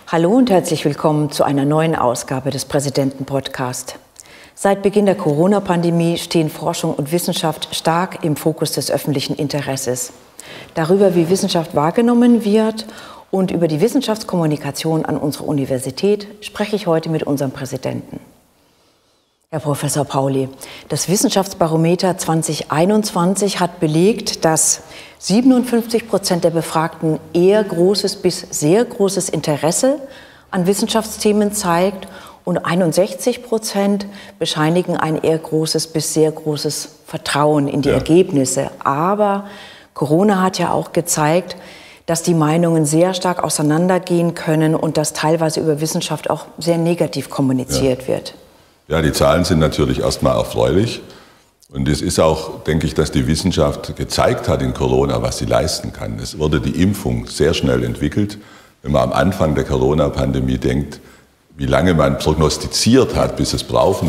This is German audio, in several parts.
Hallo und herzlich willkommen zu einer neuen Ausgabe des Präsidenten-Podcast. Seit Beginn der Corona-Pandemie stehen Forschung und Wissenschaft stark im Fokus des öffentlichen Interesses. Darüber, wie Wissenschaft wahrgenommen wird und über die Wissenschaftskommunikation an unserer Universität spreche ich heute mit unserem Präsidenten. Herr Professor Pauli, das Wissenschaftsbarometer 2021 hat belegt, dass 57% der Befragten eher großes bis sehr großes Interesse an Wissenschaftsthemen zeigt und 61% bescheinigen ein eher großes bis sehr großes Vertrauen in die Ergebnisse. Aber Corona hat ja auch gezeigt, dass die Meinungen sehr stark auseinandergehen können und dass teilweise über Wissenschaft auch sehr negativ kommuniziert wird. Ja, die Zahlen sind natürlich erstmal erfreulich. Und es ist auch, denke ich, dass die Wissenschaft gezeigt hat in Corona, was sie leisten kann. Es wurde die Impfung sehr schnell entwickelt. Wenn man am Anfang der Corona-Pandemie denkt, wie lange man prognostiziert hat, bis es brauchen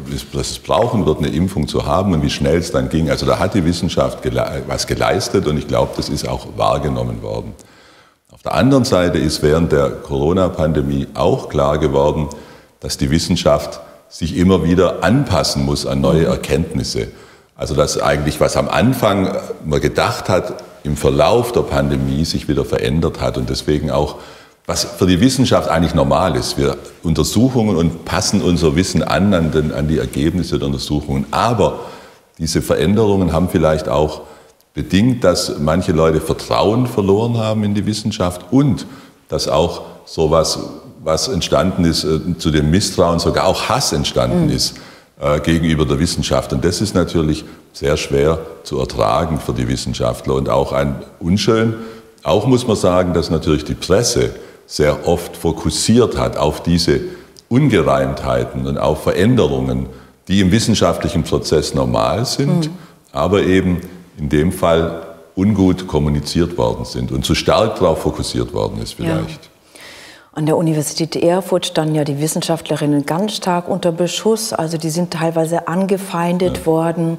wird, eine Impfung zu haben und wie schnell es dann ging. Also da hat die Wissenschaft was geleistet und ich glaube, das ist auch wahrgenommen worden. Auf der anderen Seite ist während der Corona-Pandemie auch klar geworden, dass die Wissenschaft sich immer wieder anpassen muss an neue Erkenntnisse. Also dass eigentlich, was am Anfang man gedacht hat, im Verlauf der Pandemie sich wieder verändert hat und deswegen auch, was für die Wissenschaft eigentlich normal ist. Wir untersuchen und passen unser Wissen an die Ergebnisse der Untersuchungen. Aber diese Veränderungen haben vielleicht auch bedingt, dass manche Leute Vertrauen verloren haben in die Wissenschaft und dass auch sowas, was entstanden ist, zu dem Misstrauen, sogar auch Hass entstanden ist gegenüber der Wissenschaft. Und das ist natürlich sehr schwer zu ertragen für die Wissenschaftler und auch unschön. Auch muss man sagen, dass natürlich die Presse sehr oft fokussiert hat auf diese Ungereimtheiten und auf Veränderungen, die im wissenschaftlichen Prozess normal sind, aber eben in dem Fall ungut kommuniziert worden sind und zu stark darauf fokussiert worden ist vielleicht. Ja. An der Universität Erfurt standen ja die Wissenschaftlerinnen ganz stark unter Beschuss. Also die sind teilweise angefeindet worden.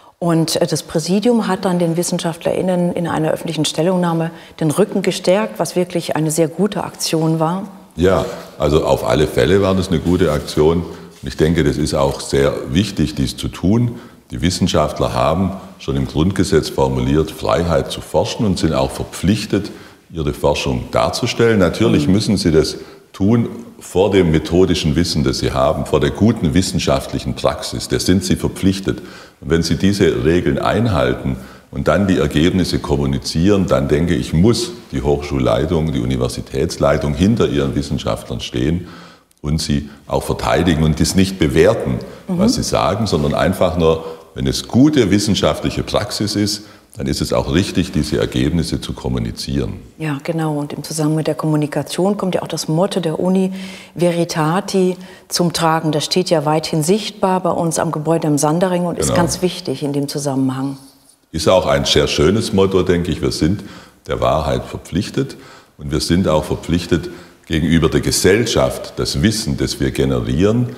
Und das Präsidium hat dann den WissenschaftlerInnen in einer öffentlichen Stellungnahme den Rücken gestärkt, was wirklich eine sehr gute Aktion war. Ja, also auf alle Fälle war das eine gute Aktion. Und ich denke, das ist auch sehr wichtig, dies zu tun. Die Wissenschaftler haben schon im Grundgesetz formuliert, Freiheit zu forschen und sind auch verpflichtet, ihre Forschung darzustellen. Natürlich müssen sie das tun vor dem methodischen Wissen, das sie haben, vor der guten wissenschaftlichen Praxis. Da sind sie verpflichtet. Und wenn sie diese Regeln einhalten und dann die Ergebnisse kommunizieren, dann denke ich, muss die Hochschulleitung, die Universitätsleitung hinter ihren Wissenschaftlern stehen und sie auch verteidigen und das nicht bewerten, was sie sagen, sondern einfach nur, wenn es gute wissenschaftliche Praxis ist, dann ist es auch richtig, diese Ergebnisse zu kommunizieren. Ja, genau. Und im Zusammenhang mit der Kommunikation kommt ja auch das Motto der Uni Veritati zum Tragen. Das steht ja weithin sichtbar bei uns am Gebäude am Sandering und ist ganz wichtig in dem Zusammenhang. Ist auch ein sehr schönes Motto, denke ich. Wir sind der Wahrheit verpflichtet und wir sind auch verpflichtet, gegenüber der Gesellschaft das Wissen, das wir generieren,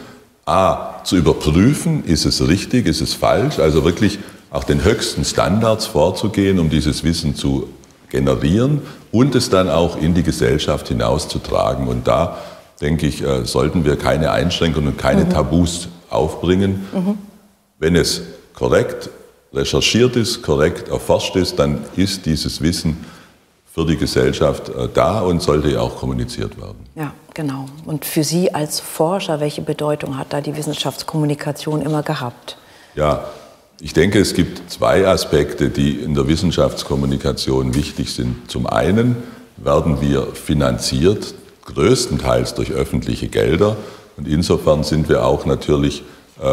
zu überprüfen, ist es richtig, ist es falsch, also wirklich auch den höchsten Standards vorzugehen, um dieses Wissen zu generieren und es dann auch in die Gesellschaft hinauszutragen. Und da, denke ich, sollten wir keine Einschränkungen und keine Tabus aufbringen. Wenn es korrekt recherchiert ist, korrekt erforscht ist, dann ist dieses Wissen für die Gesellschaft da und sollte ja auch kommuniziert werden. Ja, genau. Und für Sie als Forscher, welche Bedeutung hat da die Wissenschaftskommunikation immer gehabt? Ja, ich denke, es gibt zwei Aspekte, die in der Wissenschaftskommunikation wichtig sind. Zum einen werden wir finanziert, größtenteils durch öffentliche Gelder. Und insofern sind wir auch natürlich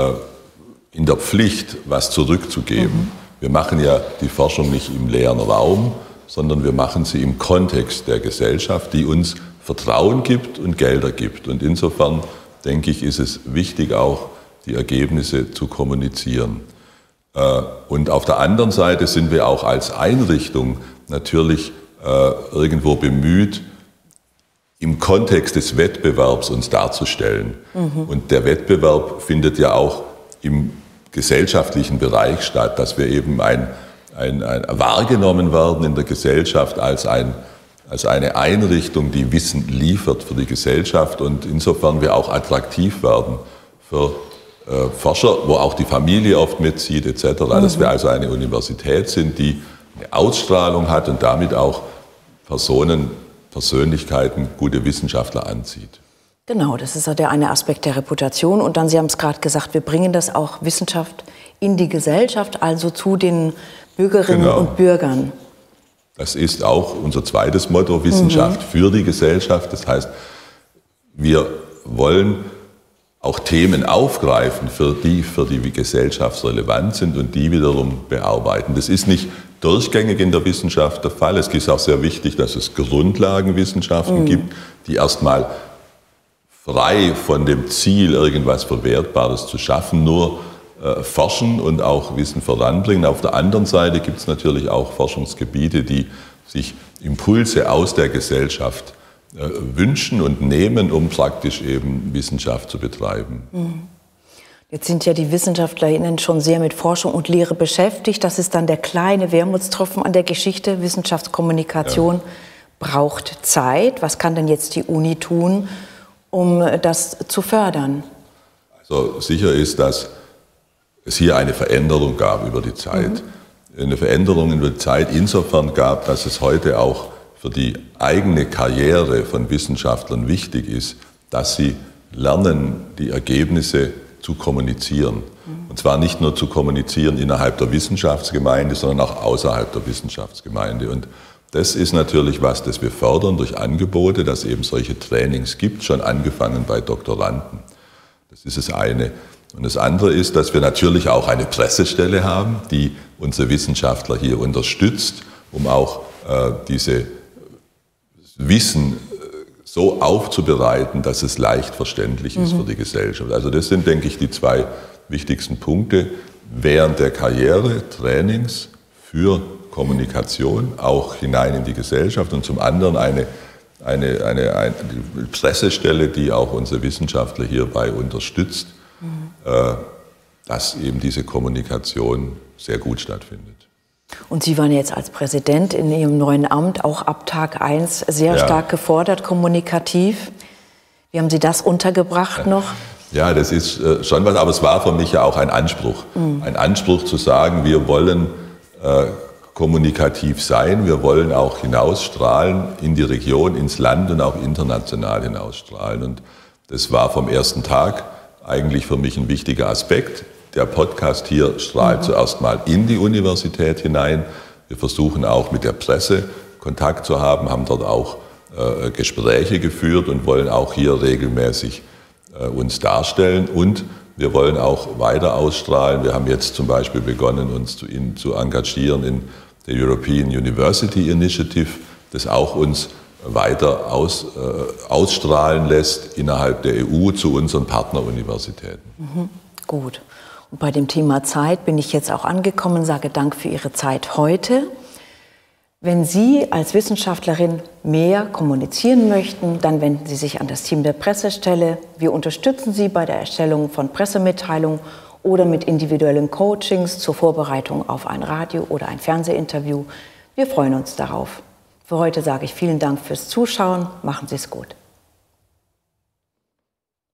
in der Pflicht, was zurückzugeben. Wir machen ja die Forschung nicht im leeren Raum, sondern wir machen sie im Kontext der Gesellschaft, die uns Vertrauen gibt und Gelder gibt. Und insofern, denke ich, ist es wichtig, auch die Ergebnisse zu kommunizieren. Und auf der anderen Seite sind wir auch als Einrichtung natürlich irgendwo bemüht, im Kontext des Wettbewerbs uns darzustellen. Und der Wettbewerb findet ja auch im gesellschaftlichen Bereich statt, dass wir eben wahrgenommen werden in der Gesellschaft als ein als eine Einrichtung, die Wissen liefert für die Gesellschaft und insofern wir auch attraktiv werden für Forscher, wo auch die Familie oft mitzieht etc., dass wir also eine Universität sind, die eine Ausstrahlung hat und damit auch Persönlichkeiten, gute Wissenschaftler anzieht. Genau, das ist ja der eine Aspekt der Reputation. Und dann, Sie haben es gerade gesagt, wir bringen das auch Wissenschaft in die Gesellschaft, also zu den Bürgerinnen und Bürgern. Das ist auch unser zweites Motto, Wissenschaft für die Gesellschaft. Das heißt, wir wollen auch Themen aufgreifen, für die Gesellschaft relevant sind und die wiederum bearbeiten. Das ist nicht durchgängig in der Wissenschaft der Fall. Es ist auch sehr wichtig, dass es Grundlagenwissenschaften gibt, die erstmal frei von dem Ziel, irgendwas Verwertbares zu schaffen, nur forschen und auch Wissen voranbringen. Auf der anderen Seite gibt es natürlich auch Forschungsgebiete, die sich Impulse aus der Gesellschaft wünschen und nehmen, um praktisch eben Wissenschaft zu betreiben. Jetzt sind ja die WissenschaftlerInnen schon sehr mit Forschung und Lehre beschäftigt. Das ist dann der kleine Wermutstropfen an der Geschichte. Wissenschaftskommunikation braucht Zeit. Was kann denn jetzt die Uni tun, um das zu fördern? Also sicher ist, dass es hier eine Veränderung gab über die Zeit. Eine Veränderung über die Zeit insofern gab, dass es heute auch für die eigene Karriere von Wissenschaftlern wichtig ist, dass sie lernen, die Ergebnisse zu kommunizieren. Und zwar nicht nur zu kommunizieren innerhalb der Wissenschaftsgemeinde, sondern auch außerhalb der Wissenschaftsgemeinde. Und das ist natürlich was, das wir fördern durch Angebote, dass es eben solche Trainings gibt, schon angefangen bei Doktoranden. Das ist das eine. Und das andere ist, dass wir natürlich auch eine Pressestelle haben, die unsere Wissenschaftler hier unterstützt, um auch diese Wissen so aufzubereiten, dass es leicht verständlich ist für die Gesellschaft. Also das sind, denke ich, die zwei wichtigsten Punkte während der Karriere, Trainings für Kommunikation, auch hinein in die Gesellschaft und zum anderen eine Pressestelle, die auch unsere Wissenschaftler hierbei unterstützt, dass eben diese Kommunikation sehr gut stattfindet. Und Sie waren jetzt als Präsident in Ihrem neuen Amt auch ab Tag 1 sehr stark gefordert, kommunikativ. Wie haben Sie das untergebracht noch? Ja, das ist schon was, aber es war für mich ja auch ein Anspruch. Ein Anspruch zu sagen, wir wollen kommunikativ sein, wir wollen auch hinausstrahlen in die Region, ins Land und auch international hinausstrahlen. Und das war vom ersten Tag eigentlich für mich ein wichtiger Aspekt. Der Podcast hier strahlt zuerst mal in die Universität hinein. Wir versuchen auch mit der Presse Kontakt zu haben, haben dort auch Gespräche geführt und wollen auch hier regelmäßig uns darstellen. Und wir wollen auch weiter ausstrahlen. Wir haben jetzt zum Beispiel begonnen, uns zu engagieren in der European University Initiative, das auch uns weiter ausstrahlen lässt innerhalb der EU zu unseren Partneruniversitäten. Gut. Und bei dem Thema Zeit bin ich jetzt auch angekommen, sage Dank für Ihre Zeit heute. Wenn Sie als Wissenschaftlerin mehr kommunizieren möchten, dann wenden Sie sich an das Team der Pressestelle. Wir unterstützen Sie bei der Erstellung von Pressemitteilungen oder mit individuellen Coachings zur Vorbereitung auf ein Radio- oder ein Fernsehinterview. Wir freuen uns darauf. Für heute sage ich vielen Dank fürs Zuschauen. Machen Sie es gut.